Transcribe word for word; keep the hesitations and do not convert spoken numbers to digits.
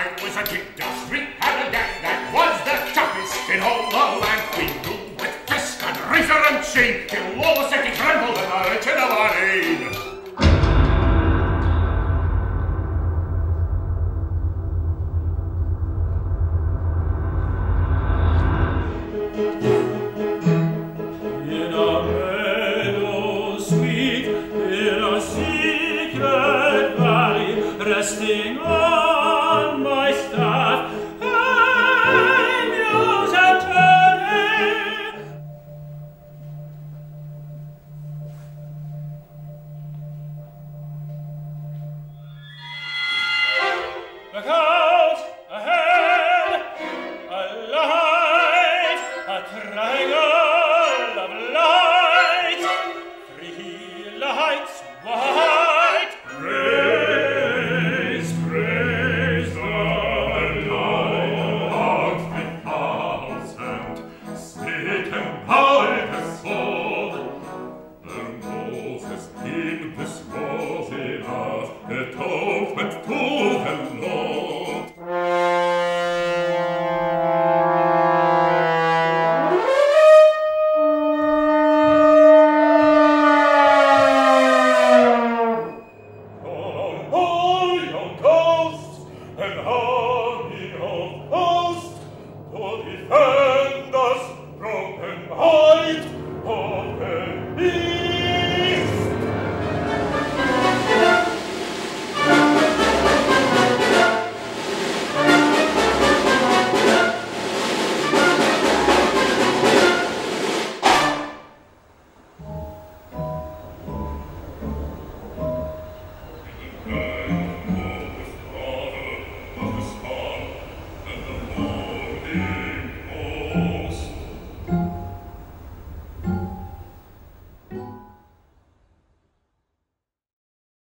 It was a kick-dust, three-handed gang that was the toughest in all the land. We ruled with fist and razor and chain till all the city trembled in the return of our aid. Resting on my staff, I muse and turn. Look out ahead, a light, a triangle of light, three lights white. And how